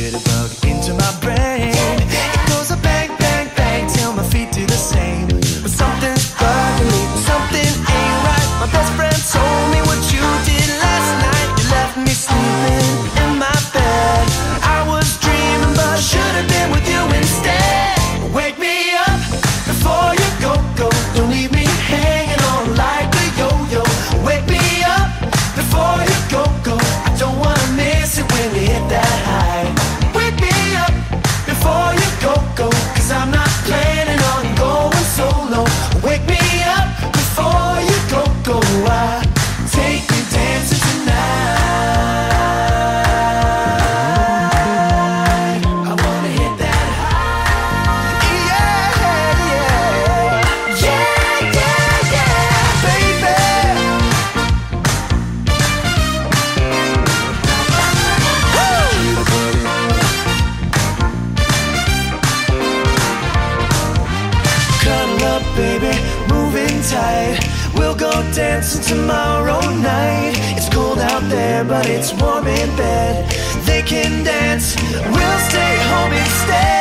Jitterbug into my brain. It goes a bang, bang, bang till my feet do the same. But something's bugging me, something ain't right. My best friend told me what you did last night. You left me sleeping in my bed. I was dreaming, but I should have been with you instead. Wake me up before you go, go. Don't leave me hanging on like a yo-yo. Wake me up before you go, go. I don't wanna miss it when you hit that high. Wake me up before you go, go. Cause I'm not planning on going solo. Wake me up before you go, go. I take you dancing tonight. I wanna hit that high. Yeah, yeah, yeah, yeah, yeah, baby. Cuddle up, baby, moving tight. We'll go dancing tomorrow night. It's cold out there, but it's warm in bed. They can dance, we'll stay home instead.